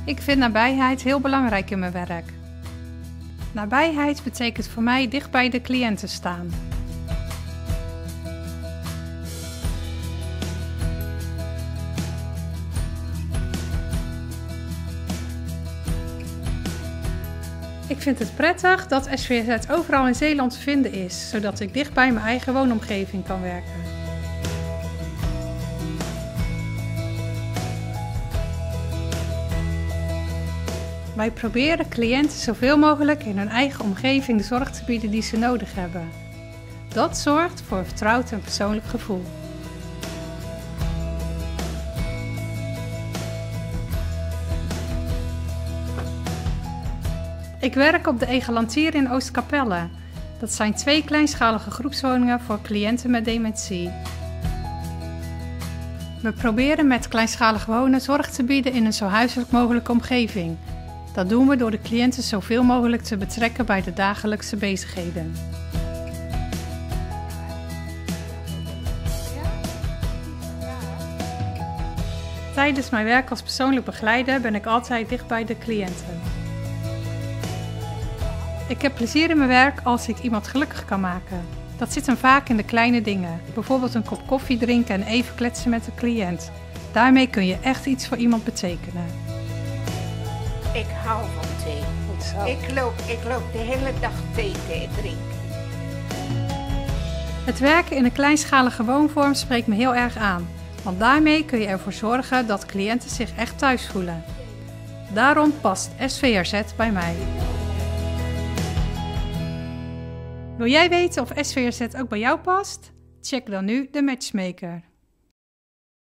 Ik vind nabijheid heel belangrijk in mijn werk. Nabijheid betekent voor mij dicht bij de cliënten staan. Ik vind het prettig dat SVZ overal in Zeeland te vinden is, zodat ik dicht bij mijn eigen woonomgeving kan werken. Wij proberen cliënten zoveel mogelijk in hun eigen omgeving de zorg te bieden die ze nodig hebben. Dat zorgt voor een vertrouwd en persoonlijk gevoel. Ik werk op de Egalantier in Oostkapelle. Dat zijn 2 kleinschalige groepswoningen voor cliënten met dementie. We proberen met kleinschalig wonen zorg te bieden in een zo huiselijk mogelijke omgeving. Dat doen we door de cliënten zoveel mogelijk te betrekken bij de dagelijkse bezigheden. Tijdens mijn werk als persoonlijk begeleider ben ik altijd dicht bij de cliënten. Ik heb plezier in mijn werk als ik iemand gelukkig kan maken. Dat zit hem vaak in de kleine dingen. Bijvoorbeeld een kop koffie drinken en even kletsen met de cliënt. Daarmee kun je echt iets voor iemand betekenen. Ik hou van thee. Goed zo. Ik loop de hele dag thee te drinken. Het werken in een kleinschalige woonvorm spreekt me heel erg aan. Want daarmee kun je ervoor zorgen dat cliënten zich echt thuis voelen. Daarom past SVRZ bij mij. Wil jij weten of SVRZ ook bij jou past? Check dan nu de Matchmaker.